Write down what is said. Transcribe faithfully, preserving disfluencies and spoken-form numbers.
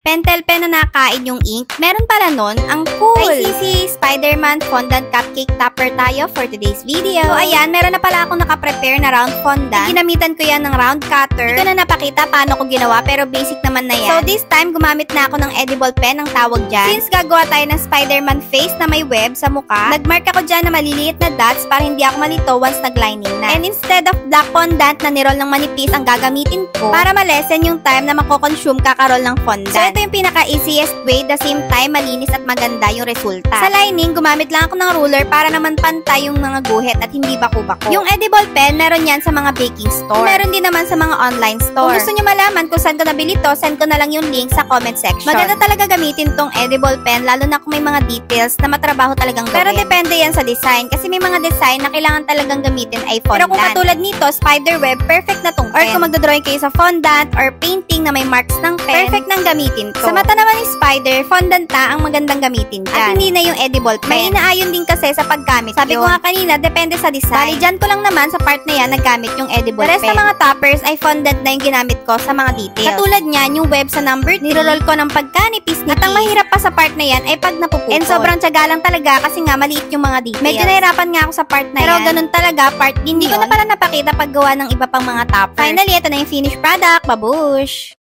Pentel pen na nakain yung ink. Meron pala nun. Ang cool! Kay C C Spider-Man Fondant Cupcake Topper tayo for today's video. So, ayan, meron na pala akong nakaprepare na round fondant. Ginamitan ko yan ng round cutter. Hindi ko na napakita paano ko ginawa, pero basic naman na yan. So, this time, gumamit na ako ng edible pen ang tawag dyan. Since gagawa tayo ng Spider-Man face na may web sa mukha, nagmark ako dyan na maliliit na dots para hindi ako malito once nag-lining na. And instead of black fondant na nirol ng manipis ang gagamitin ko, para malesen yung time na mako-consume kakarol ng fondant. So, ito yung pinaka-easiest way, the same time, malinis at maganda yung resulta. Sa lining, gumamit lang ako ng ruler para naman pantay yung mga guhit at hindi bako-bako. Yung edible pen, meron yan sa mga baking store. Meron din naman sa mga online store. Kung gusto nyo malaman kung saan ko nabili to, send ko na lang yung link sa comment section. Maganda talaga gamitin tong edible pen, lalo na kung may mga details na matrabaho talagang gawin. Pero depende yan sa design, kasi may mga design na kailangan talagang gamitin ay fondant. Pero kung katulad nito, spider web, perfect na tong pen. Or kung magdodrawing kayo sa fondant or painting na may marks ng pen, perfect nang gamitin to. Sa mata naman ni spider, fondant na ang magandang gamitin dyan. At hindi na yung edible pen. May inaayon din kasi sa paggamit. Sabi ko nga kanina, depende sa design. Bali, dyan ko lang naman sa part na yan naggamit yung edible pen. The rest ng mga toppers ay fondant na yung ginamit ko sa mga details. Katulad niyan, yung web sa number three, niroroll ko ng pagkanipis. At ang mahirap pa sa part na yan ay pag napupukol. And sobrang tiyaga lang talaga kasi nga maliit yung mga details. Medyo nahirapan nga ako sa part na Pero yan. Pero ganun talaga, part din Hindi ko na pala napakita paggawa ng iba pang mga toppers. Finally, ito na yung finished product. Babush!